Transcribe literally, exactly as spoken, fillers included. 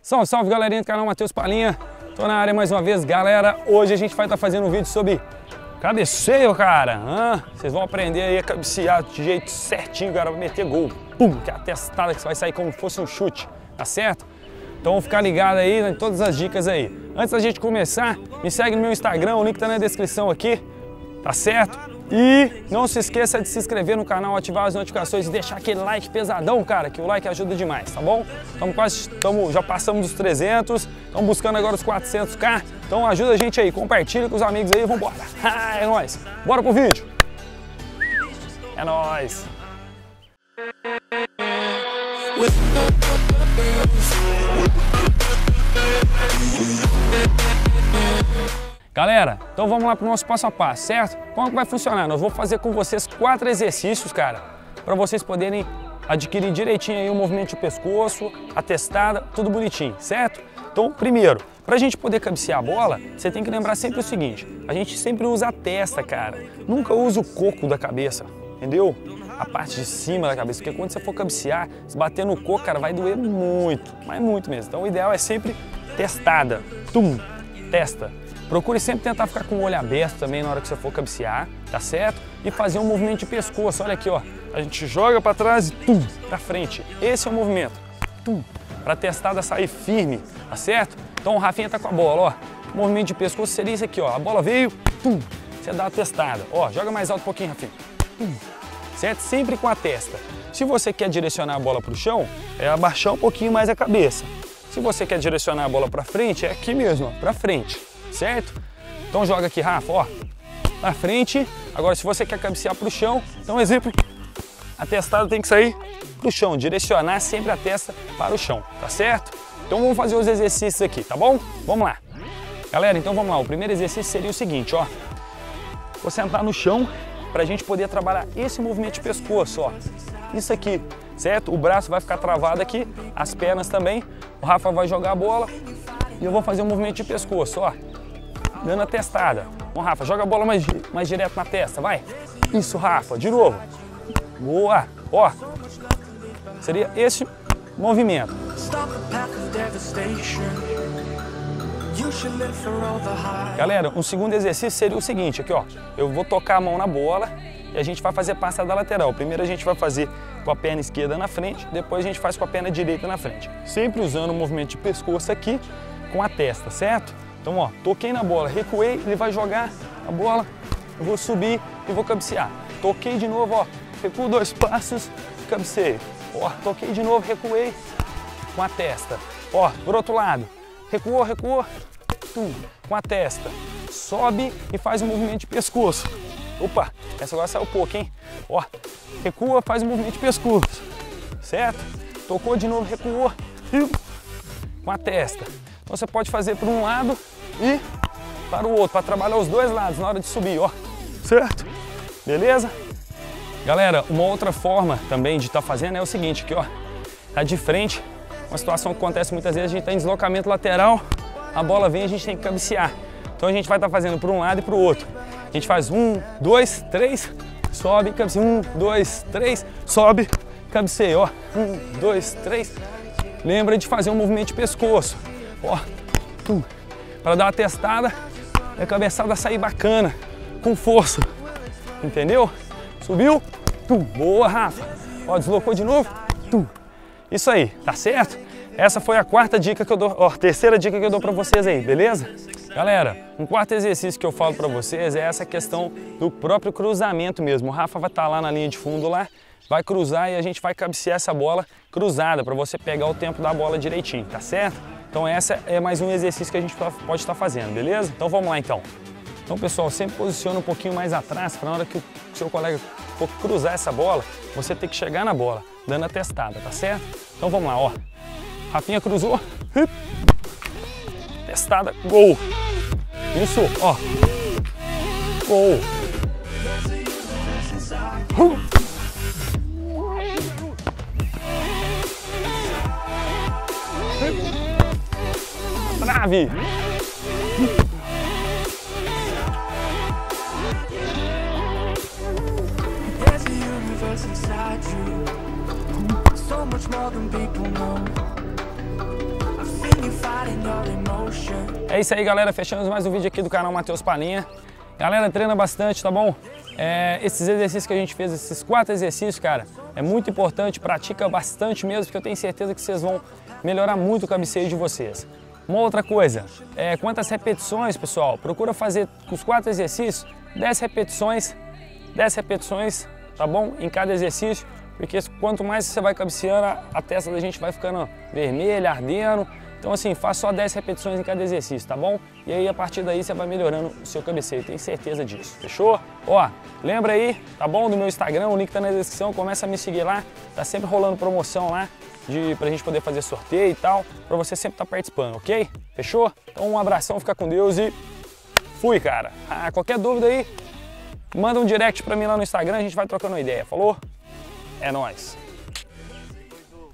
Salve, salve galerinha do canal Matheus Palinha. Tô na área mais uma vez, galera. Hoje a gente vai estar fazendo um vídeo sobre cabeceio, cara. Ah, vocês vão aprender aí a cabecear de jeito certinho, cara, pra meter gol. Pum, que é a testada que você vai sair como se fosse um chute, tá certo? Então vamos ficar ligado aí em todas as dicas aí. Antes da gente começar, me segue no meu Instagram, o link tá na descrição aqui, tá certo? E não se esqueça de se inscrever no canal, ativar as notificações e deixar aquele like pesadão, cara, que o like ajuda demais, tá bom? Estamos quase, tamo, já passamos dos trezentos, estamos buscando agora os quatrocentos k, então ajuda a gente aí, compartilha com os amigos aí e vambora. Ah, é nóis, bora pro vídeo. É nóis. Galera, então vamos lá para o nosso passo a passo, certo? Como que vai funcionar? Nós vou fazer com vocês quatro exercícios, cara, para vocês poderem adquirir direitinho aí o movimento de pescoço, a testada, tudo bonitinho, certo? Então, primeiro, para a gente poder cabecear a bola, você tem que lembrar sempre o seguinte, a gente sempre usa a testa, cara, nunca usa o coco da cabeça, entendeu? A parte de cima da cabeça, porque quando você for cabecear, se bater no coco, cara, vai doer muito, mas muito mesmo. Então o ideal é sempre testada, tum, testa. Procure sempre tentar ficar com o olho aberto também na hora que você for cabecear, tá certo? E fazer um movimento de pescoço, olha aqui, ó. A gente joga para trás e tum, para frente. Esse é o movimento, tum, para a testada sair firme, tá certo? Então o Rafinha tá com a bola, ó. O movimento de pescoço seria isso aqui, ó. A bola veio, tum, você dá a testada. Ó, joga mais alto um pouquinho, Rafinha. Tum, certo? Sempre com a testa. Se você quer direcionar a bola para o chão, é abaixar um pouquinho mais a cabeça. Se você quer direcionar a bola para frente, é aqui mesmo, ó, para frente. Certo? Então joga aqui, Rafa, ó, na frente. Agora, se você quer cabecear para o chão, então, exemplo, a testada tem que sair para o chão, direcionar sempre a testa para o chão, tá certo? Então vamos fazer os exercícios aqui, tá bom? Vamos lá. Galera, então vamos lá. O primeiro exercício seria o seguinte, ó. Vou sentar no chão para a gente poder trabalhar esse movimento de pescoço, ó. Isso aqui, certo? O braço vai ficar travado aqui, as pernas também. O Rafa vai jogar a bola e eu vou fazer um movimento de pescoço, ó. Dando a testada. Bom, Rafa, joga a bola mais, mais direto na testa, vai. Isso, Rafa, de novo. Boa, ó. Seria esse movimento. Galera, um segundo exercício seria o seguinte, aqui, ó. Eu vou tocar a mão na bola e a gente vai fazer passada lateral. Primeiro a gente vai fazer com a perna esquerda na frente, depois a gente faz com a perna direita na frente. Sempre usando o movimento de pescoço aqui com a testa, certo? Então, ó, toquei na bola, recuei, ele vai jogar a bola, eu vou subir e vou cabecear. Toquei de novo, ó, recuo dois passos, cabeceio. Ó, toquei de novo, recuei com a testa. Ó, por outro lado, recuou, recuou, tum, com a testa. Sobe e faz um movimento de pescoço. Opa, essa agora saiu pouco, hein? Ó, recua, faz um movimento de pescoço, certo? Tocou de novo, recuou, com a testa. Então você pode fazer por um lado e para o outro, para trabalhar os dois lados na hora de subir, ó. Certo? Beleza? Galera, uma outra forma também de estar tá fazendo é o seguinte, aqui, ó. Tá de frente, uma situação que acontece muitas vezes, a gente tá em deslocamento lateral, a bola vem e a gente tem que cabecear. Então a gente vai estar tá fazendo por um lado e para o outro. A gente faz um, dois, três, sobe, cabeceia. Um, dois, três, sobe, cabeceia, ó. Um, dois, três. Lembra de fazer um movimento de pescoço. Ó, para dar uma testada e a cabeçada sair bacana, com força, entendeu? Subiu, tum, boa, Rafa. Ó, deslocou de novo, tum. Isso aí, tá certo? Essa foi a quarta dica que eu dou, ó, terceira dica que eu dou para vocês aí, beleza? Galera, um quarto exercício que eu falo para vocês é essa questão do próprio cruzamento mesmo. O Rafa vai estar lá na linha de fundo lá, vai cruzar e a gente vai cabecear essa bola cruzada para você pegar o tempo da bola direitinho, tá certo? Então essa é mais um exercício que a gente pode estar fazendo, beleza? Então vamos lá então. Então pessoal, sempre posiciona um pouquinho mais atrás para na hora que o seu colega for cruzar essa bola, você ter que chegar na bola, dando a testada, tá certo? Então vamos lá, ó. Rafinha cruzou. Testada, gol. Isso, ó. Gol. Trave! So much more than people know. I've seen É isso aí, galera. Fechamos mais um vídeo aqui do canal Matheus Palinha. Galera, treina bastante, tá bom? É, esses exercícios que a gente fez, esses quatro exercícios, cara, é muito importante. Pratica bastante mesmo, porque eu tenho certeza que vocês vão melhorar muito o cabeceio de vocês. Uma outra coisa, é, quantas repetições, pessoal? Procura fazer os quatro exercícios, dez repetições, dez repetições, tá bom? Em cada exercício, porque quanto mais você vai cabeceando, a testa da gente vai ficando vermelha, ardendo. Então assim, faça só dez repetições em cada exercício, tá bom? E aí a partir daí você vai melhorando o seu cabeceio, tenho certeza disso, fechou? Ó, lembra aí, tá bom? Do meu Instagram, o link tá na descrição, começa a me seguir lá, tá sempre rolando promoção lá, de, pra gente poder fazer sorteio e tal, pra você sempre estar tá participando, ok? Fechou? Então um abração, fica com Deus e fui, cara! Ah, qualquer dúvida aí, manda um direct pra mim lá no Instagram, a gente vai trocando uma ideia, falou? É nóis!